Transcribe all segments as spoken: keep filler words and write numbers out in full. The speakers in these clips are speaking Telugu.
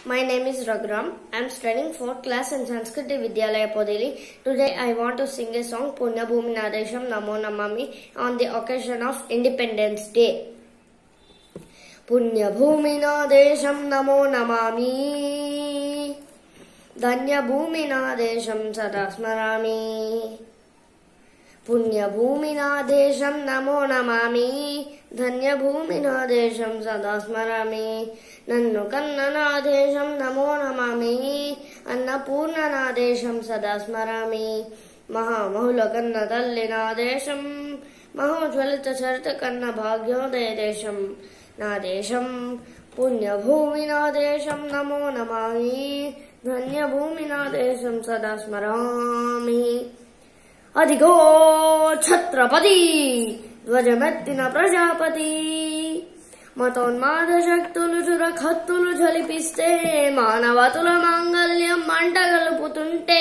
My name is Raghuram. I am studying fourth class in Sanskrit Vidyalaya Podili. Today I want to sing a song Punya Bhumi Nadesham Namo Namami on the occasion of Independence Day. Punya Bhumi Nadesham Namo Namami Dhanya Bhumi Nadesham Sada Smarami Punya Bhumi Nadesham Namo Namami Dhanya Bhumi Nadesham Sada Smarami Nannu Kanna Nadesham Namo Namami Annapurna Nadesham Sada Smarami Maha Mahula Kanna Talli Nadesham Mahojwalita Charita Kanna Bhagyodaya Desham Nadesham Punya Bhumi Nadesham Namo Namami Dhanya Bhumi Nadesham Sada Smarami Adigo Chhatrapati Dvajamettina Prajapati మతోన్మాద శక్తులు చురకత్తులు జలిపిస్తే మానవతుల మాంగళ్యం మంట గలుపుతుంటే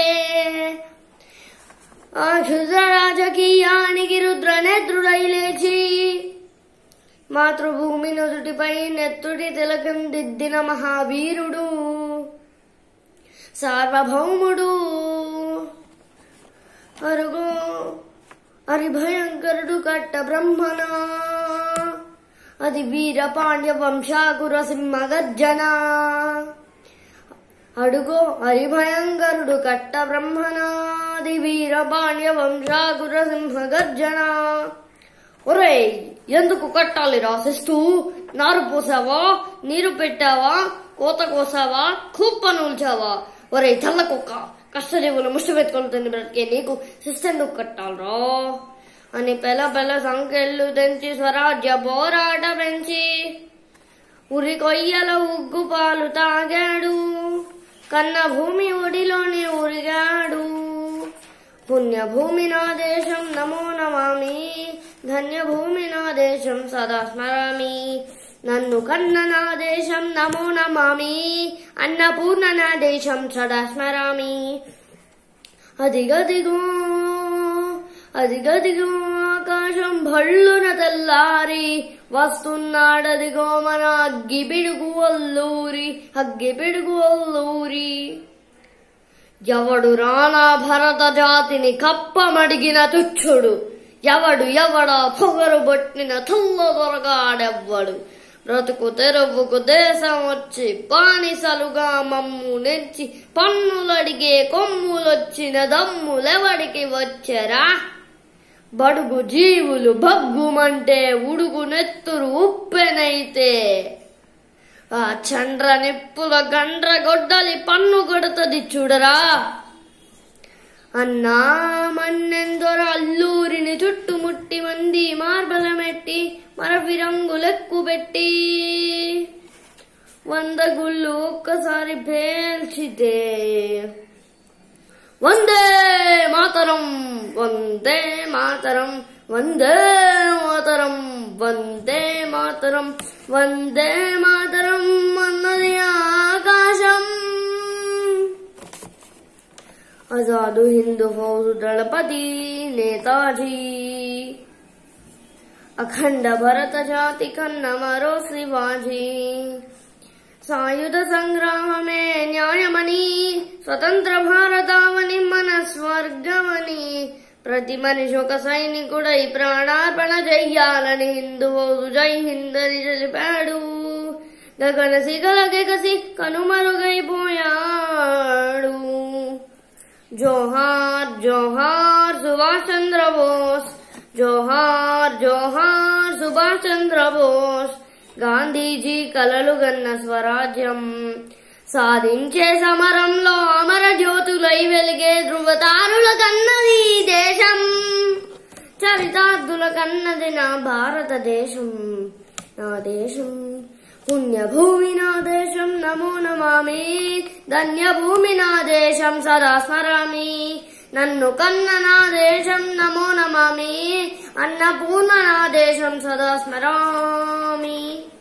ఆ క్షుద్ర రాజకీయానికి రుద్రనేత్రుడై లేచి మాతృభూమి నుదుటిపై నెత్తుడి తిలకం దిద్దిన మహావీరుడు సార్వభౌముడు అరుగో హరిభయంకరుడు కట్ట బ్రహ్మణ అది వీర పాండ్య వంశాకుర సింహ గర్జన అడుగో హరిభయంకరుడు కట్ట బ్రహ్మణాది వీర పాండ్య వంశాకుర సింహ గర్జన ఒరే ఎందుకు కట్టాలి రాసిస్తూ నారు పోసావా నీరు పెట్టావా కోత కోసావా కుప్ప నూల్చావా ఒరే చల్ల కుక్క కష్టజీవులు ముష్టి పెట్టుకొని తిని బ్రతికే నీకు శిస్తెందుకు కట్టాలరా అని పెల పెల సంఖ్యలు తెంచి స్వరాజ్య పోరాట పెంచి ఉరి కొయ్యల ఉగ్గు పాలు తాగాడు కన్న భూమి ఒడిలోనే ఉరిగాడు పుణ్య భూమి నా దేశం నమో నమామి ధన్య భూమి నా దేశం సదా స్మరామి నన్ను కన్న నా దేశం నమో నమామి అన్నపూర్ణ నా దేశం సదా స్మరామి అదిగదిగో అదిగదిగో ఆకాశం భళ్ళున తెల్లారి వస్తున్నాడదిగో మన అగ్గి పిడుగు అల్లూరి అగ్గి పిడుగు అల్లూరి ఎవడు రానా భరత జాతిని కప్పమడిగిన తుచ్చుడు ఎవడు ఎవడా పొగరు బొట్టిన తుల్ల దొరగాడెవ్వడు బ్రతుకు తెరువుకు దేశం వచ్చి బానిసలుగా మమ్ము నెచ్చి పన్నులడిగే కొమ్ములొచ్చిన దమ్ములెవడికి వచ్చరా బడుగు జీవులు భగ్గుమంటే ఉడుగు నెత్తురు ఉప్పెనైతే ఆ చండ్ర నిప్పుల గండ్ర గొడ్డలి పన్ను కొడతది చూడరా అన్నా మన్నెందొర అల్లూరిని చుట్టుముట్టి మంది మార్బలమెట్టి మరవి రంగులెక్కు పెట్టి వంద గుళ్ళు ఒక్కసారి పేల్చితే వందే మాతరం వందే మాతరం వందే మాతరం వందే మాతరం వందే మాతరం అన్నది ఆకాశం ఆజాదు హిందూ ఫౌజ్ దళపతి నేతాజీ అఖండ భరత జాతి కన్న మరో శివాజీ సాయుధ సంగ్రామమే న్యాయమని స్వతంత్ర భారతావని మన స్వర్గమని ప్రతి మనిషి ఒక సైనికుడై ప్రాణార్పణ చెయ్యాలని హిందూ ఫౌజు జై హింద్ అని తెలిపాడు గగన సిగల గెగసి కనుమరుగైపోయాడు జోహార్ జోహార్ సుభాష్ చంద్ర బోస్ జోహార్ జోహార్ సుభాష్ చంద్ర బోస్ గాంధీజీ కలలు గన్న స్వరాజ్యం సాధించే సమరంలో అమర జ్యోతులై వెలిగే ధృవతారుల కన్నది దేశం చరితార్థుల కన్నది నా భారతదేశం నా దేశం పుణ్యభూమి నా దేశం నమో నమామి ధన్య భూమి నా దేశం సదా స్మరామి నన్ను కన్న నా దేశం నమో నమామి అన్నపూర్ణ నా దేశం సదా స్మరామి